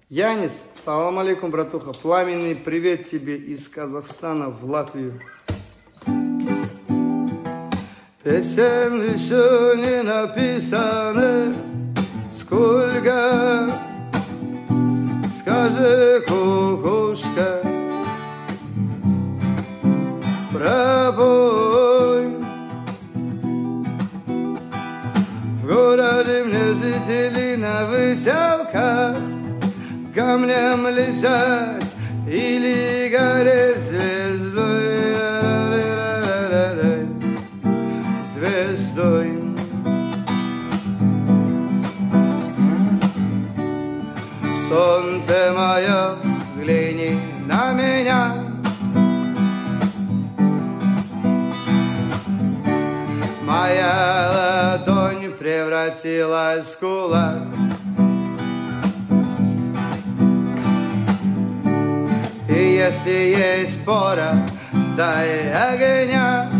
Янис, салам алейкум, братуха. Пламенный привет тебе из Казахстана в Латвию. Песен еще не написаны, сколько, скажи, кукушка, пробой. В городе мне жители на выселках камнем лежать или гореть звездой, звездой. Солнце мое, взгляни на меня. Моя ладонь превратилась в кулак. И если есть пора, дай огня.